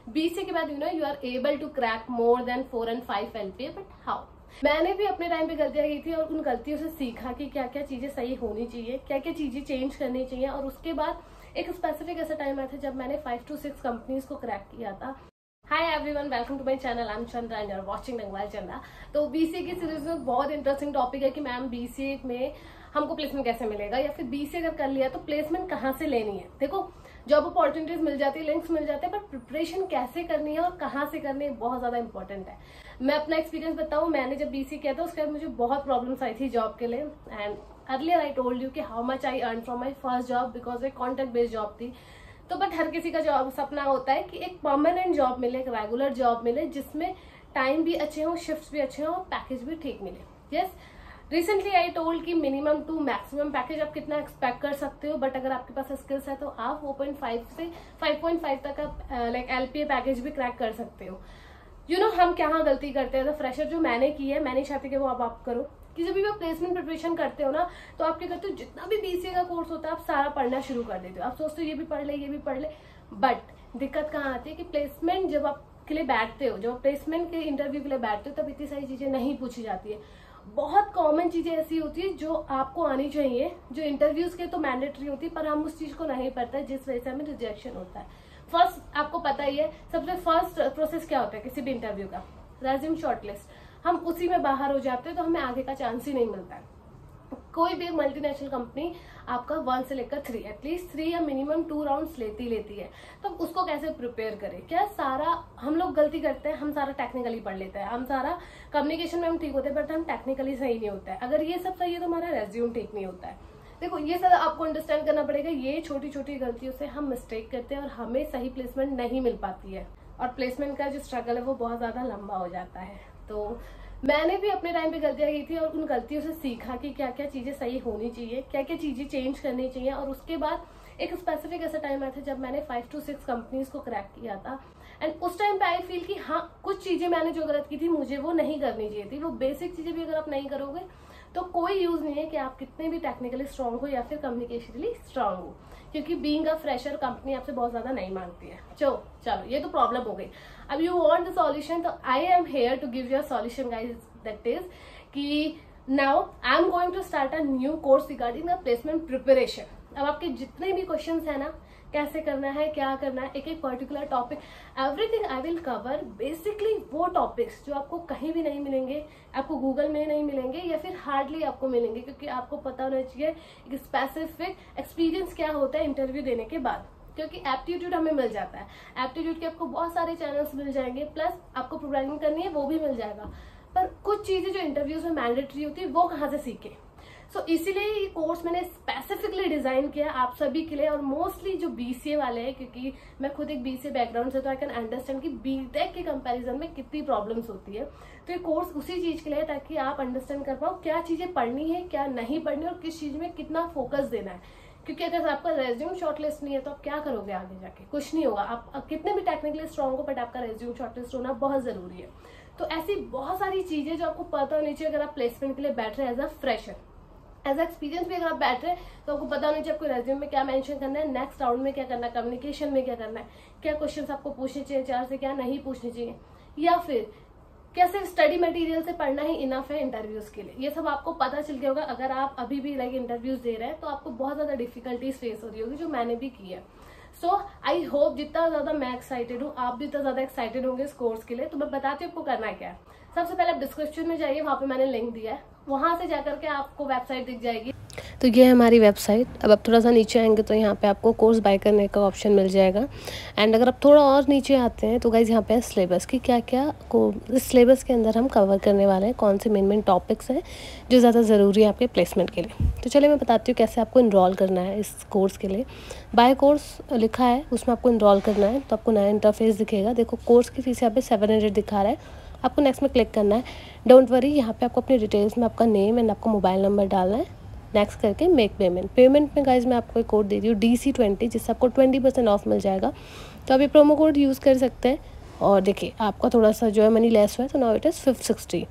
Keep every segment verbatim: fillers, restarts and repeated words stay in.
BCA के बाद you know you are able to crack more than four and five LPA, but how? मैंने भी अपने time पे गलतियां की थी और उन गलतियों से सीखा कि क्या क्या चीजें सही होनी चाहिए, क्या क्या चीजें चेंज करनी चाहिए। और उसके बाद एक स्पेसिफिक ऐसा टाइम आया था जब मैंने फाइव टू सिक्स कंपनीज को क्रैक किया था। Hi everyone, welcome to my channel. I am Chandra and you are watching Dangwal Chandra. तो बीसीए की सीरीज में बहुत इंटरेस्टिंग टॉपिक है कि मैम बीसीए में हमको प्लेसमेंट कैसे मिलेगा, या फिर बीसीए अगर कर लिया तो प्लेसमेंट कहाँ से लेनी है। देखो, जॉब अपॉर्चुनिटीज मिल जाती है, लिंक्स मिल जाते हैं, बट प्रिपरेशन कैसे करनी है और कहाँ से करनी है बहुत ज्यादा इंपॉर्टेंट है। मैं अपना एक्सपीरियंस बताऊं, मैंने जब बीसीए किया था उसके बाद मुझे बहुत प्रॉब्लम्स आई थी जॉब के लिए। And earlier I told you कि how much I earn from my first job, because एक कॉन्ट्रैक्ट बेस्ड जॉब थी। तो बट हर किसी का जॉब सपना होता है कि एक परमानेंट जॉब मिले, एक रेगुलर जॉब मिले जिसमें टाइम भी अच्छे हो, शिफ्ट्स भी अच्छे हो और पैकेज भी ठीक मिले। यस, रिसेंटली आई टोल्ड कि मिनिमम टू मैक्सिमम पैकेज आप कितना एक्सपेक्ट कर सकते हो, बट अगर आपके पास स्किल्स है तो आप फोर पॉइंट फाइव से फाइव पॉइंट फाइव तक आप लाइक एलपीए पैकेज भी क्रैक कर सकते हो। यू नो हम क्या गलती करते हैं, फ्रेशर जो मैंने की है, मैंने चाहती कि वो अब आप करो कि जब भी आप प्लेसमेंट प्रिपरेशन करते हो ना, तो आप क्या करते हो, जितना भी बीसीए का कोर्स होता है आप सारा पढ़ना शुरू कर देते हो। आप सोचते हो ये भी पढ़ ले, ये भी पढ़ ले, बट दिक्कत कहाँ आती है कि प्लेसमेंट जब आप के लिए बैठते हो, जब प्लेसमेंट के इंटरव्यू के लिए बैठते हो, तब इतनी सारी चीजें नहीं पूछी जाती है। बहुत कॉमन चीजें ऐसी होती है जो आपको आनी चाहिए, जो इंटरव्यूज के तो मैंडेटरी होती है, पर हम उस चीज को नहीं पढ़ते, जिस वजह से हमें रिजेक्शन होता है। फर्स्ट आपको पता ही है, सबसे फर्स्ट प्रोसेस क्या होता है किसी भी इंटरव्यू का, रेज्यूम शॉर्टलिस्ट। हम उसी में बाहर हो जाते हैं तो हमें आगे का चांस ही नहीं मिलता है। कोई भी मल्टीनेशनल कंपनी आपका वन से लेकर थ्री, एटलीस्ट थ्री या मिनिमम टू राउंड्स लेती लेती है। तो उसको कैसे प्रिपेयर करें? क्या सारा हम लोग गलती करते हैं, हम सारा टेक्निकली पढ़ लेते हैं, हम सारा कम्युनिकेशन में हम ठीक होते हैं, बट हम टेक्निकली सही नहीं होता है। अगर ये सब सही है तो हमारा रेज्यूम ठीक नहीं होता है। देखो, ये सब आपको अंडरस्टैंड करना पड़ेगा। ये छोटी छोटी गलतियों से हम मिस्टेक करते हैं और हमें सही प्लेसमेंट नहीं मिल पाती है, और प्लेसमेंट का जो स्ट्रगल है वो बहुत ज्यादा लंबा हो जाता है। तो मैंने भी अपने टाइम पे गलतियां की थी और उन गलतियों से सीखा कि क्या क्या चीजें सही होनी चाहिए, क्या क्या चीजें चेंज करनी चाहिए। और उसके बाद एक स्पेसिफिक ऐसा टाइम आया था जब मैंने फाइव टू सिक्स कंपनीज को क्रैक किया था। एंड उस टाइम पे आई फील कि हाँ, कुछ चीजें मैंने जो गलत की थी मुझे वो नहीं करनी चाहिए थी। वो बेसिक चीजें भी अगर आप नहीं करोगे तो कोई यूज नहीं है कि आप कितने भी टेक्निकली स्ट्रांग हो या फिर कम्युनिकेशनली स्ट्रांग हो, क्योंकि बीइंग अ फ्रेशर कंपनी आपसे बहुत ज्यादा नहीं मांगती है। चलो चलो ये तो प्रॉब्लम हो गई। अब यू वांट द सॉल्यूशन, तो I am here to give you a solution guys, that is कि now I am going to start a new course regarding the placement preparation. अब आपके जितने भी क्वेश्चंस है ना, कैसे करना है, क्या करना है, एक एक particular topic, everything I will cover. Basically वो टॉपिक्स जो आपको कहीं भी नहीं मिलेंगे, आपको गूगल में नहीं मिलेंगे या फिर हार्डली आपको मिलेंगे, क्योंकि आपको पता होना चाहिए एक स्पेसिफिक एक्सपीरियंस क्या होता है इंटरव्यू देने के बाद। क्योंकि एप्टीट्यूड हमें मिल जाता है, एप्टीट्यूड के आपको बहुत सारे चैनल्स मिल जाएंगे, प्लस आपको प्रोग्रामिंग करनी है वो भी मिल जाएगा, पर कुछ चीजें जो इंटरव्यूज में मैंडेटरी होती है वो कहाँ से सीखे। सो so, इसीलिए ये कोर्स मैंने स्पेसिफिकली डिजाइन किया आप सभी के लिए, और मोस्टली जो बीसीए वाले हैं, क्योंकि मैं खुद एक बीसीए बैकग्राउंड से, तो आई कैन अंडरस्टैंड कि बीटेक के कंपैरिजन में कितनी प्रॉब्लम्स होती है। तो ये कोर्स उसी चीज के लिए है ताकि आप अंडरस्टैंड कर पाओ क्या चीजें पढ़नी है, क्या नहीं पढ़नी, और किस चीज में कितना फोकस देना है। क्योंकि अगर आपका रेज्यूम शॉर्टलिस्ट नहीं है तो आप क्या करोगे आगे जाके? कुछ नहीं होगा। आप कितने भी टेक्निकली स्ट्रांग हो, बट आपका रेज्यूम शॉर्टलिस्ट होना बहुत जरूरी है। तो ऐसी बहुत सारी चीजें जो आपको पता होनी चाहिए अगर आप प्लेसमेंट के लिए बैठ रहे हैं as a fresher. As experience भी अगर आप बैठ रहे हैं तो आपको पता होना चाहिए आपको रेज्यूम में क्या मेंशन करना है, नेक्स्ट राउंड में क्या करना है, कम्युनिकेशन में क्या करना है, क्या क्वेश्चंस आपको पूछने चाहिए, चार से क्या नहीं पूछने चाहिए, या फिर क्या सिर्फ स्टडी मटेरियल से पढ़ना ही इनफ है इंटरव्यूज के लिए। ये सब आपको पता चल गया होगा। अगर आप अभी भी लाइक इंटरव्यूज दे रहे हैं तो आपको बहुत ज्यादा डिफिकल्टीज फेस हो रही होगी, जो मैंने भी की है। सो आई होप जितना ज्यादा मैं एक्साइटेड हूँ, आप भी उतना ज्यादा एक्साइटेड होंगे इस कोर्स के लिए। तो मैं बताती हूँ आपको करना क्या है। सबसे पहले आप डिस्क्रिप्शन में जाइए, वहां पे मैंने लिंक दिया है, वहां से जाकर के आपको वेबसाइट दिख जाएगी। तो ये है हमारी वेबसाइट। अब आप थोड़ा सा नीचे आएंगे तो यहाँ पे आपको कोर्स बाय करने का ऑप्शन मिल जाएगा। एंड अगर आप थोड़ा और नीचे आते हैं तो गाइज यहाँ पे है सिलेबस की क्या क्या को इस सिलेबस के अंदर हम कवर करने वाले हैं, कौन से मेन मेन टॉपिक्स हैं जो ज़्यादा ज़रूरी है आपके प्लेसमेंट के लिए। तो चलिए मैं बताती हूँ कैसे आपको इनरोल करना है इस कोर्स के लिए। बाय कोर्स लिखा है, उसमें आपको इनरोल करना है, तो आपको नया इंटरफेस दिखेगा। देखो कोर्स की फीस यहाँ पे सेवन हंड्रेड दिखा रहा है, आपको नेक्स्ट में क्लिक करना है। डोंट वरी, यहाँ पे आपको अपनी डिटेल्स में आपका नेम एंड आपका मोबाइल नंबर डालना है। नेक्स्ट करके मेक पेमेंट। पेमेंट में गाइज मैं आपको एक कोड दे रही हूँ डी सी ट्वेंटी, जिससे आपको ट्वेंटी परसेंट ऑफ मिल जाएगा। तो आप ये प्रोमो कोड यूज़ कर सकते हैं। और देखिए आपका थोड़ा सा जो है मनी लेस हुआ है, तो now it is fifth sixty.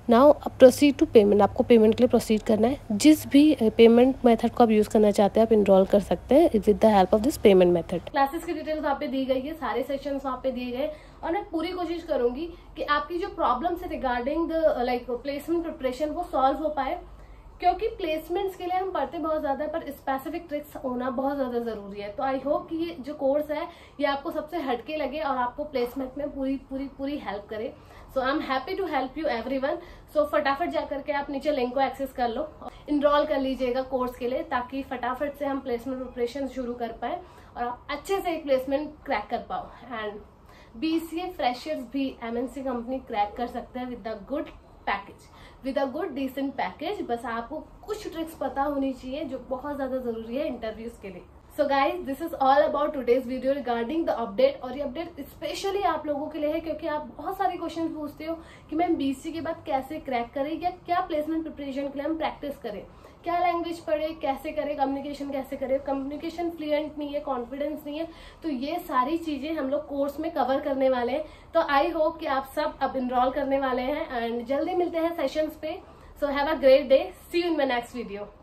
Now अब प्रोसीड टू पेमेंट, आपको पेमेंट के लिए प्रोसीड करना है। जिस भी पेमेंट मेथड को आप यूज़ करना चाहते हैं आप इनरोल कर सकते हैं with the help of this payment method. Classes की डिटेल्स वहाँ पे दी गई है, सारे सेशंस वहाँ पे दिए गए, और मैं पूरी कोशिश करूंगी कि आपकी जो प्रॉब्लम है regarding the like placement preparation वो सॉल्व हो पाए, क्योंकि प्लेसमेंट्स के लिए हम पढ़ते बहुत ज्यादा है पर स्पेसिफिक ट्रिक्स होना बहुत ज्यादा जरूरी है। तो आई होप कि ये जो कोर्स है ये आपको सबसे हटके लगे और आपको प्लेसमेंट में पूरी पूरी पूरी हेल्प करे। So I am happy to help you everyone. So फटाफट जाकर के आप नीचे लिंक को एक्सेस कर लो, इनरोल कर लीजिएगा कोर्स के लिए, ताकि फटाफट से हम प्लेसमेंट प्रिपरेशन शुरू कर पाए और आप अच्छे से एक प्लेसमेंट क्रैक कर पाओ। एंड बीसीए फ्रेशर्स भी एमएनसी कंपनी क्रैक कर सकते हैं with the good package, with a good decent package. बस आपको कुछ ट्रिक्स पता होनी चाहिए जो बहुत ज्यादा जरूरी है इंटरव्यूज के लिए। So guys, this is all about today's video regarding the update. और ये अपडेट स्पेशली आप लोगों के लिए है क्योंकि आप बहुत सारे क्वेश्चन पूछते हो कि मैम बीसी के बाद कैसे क्रैक करें या क्या प्लेसमेंट प्रिपरेशन के लिए हम प्रैक्टिस करें, क्या लैंग्वेज पढ़े, कैसे करें, कम्युनिकेशन कैसे करें, कम्युनिकेशन फ्लुएंट नहीं है, कॉन्फिडेंस नहीं है। तो ये सारी चीजें हम लोग कोर्स में कवर करने वाले हैं। तो आई होप कि आप सब अब इनरोल करने वाले हैं एंड जल्दी मिलते हैं सेशंस पे। So have a great day, see you in my next video.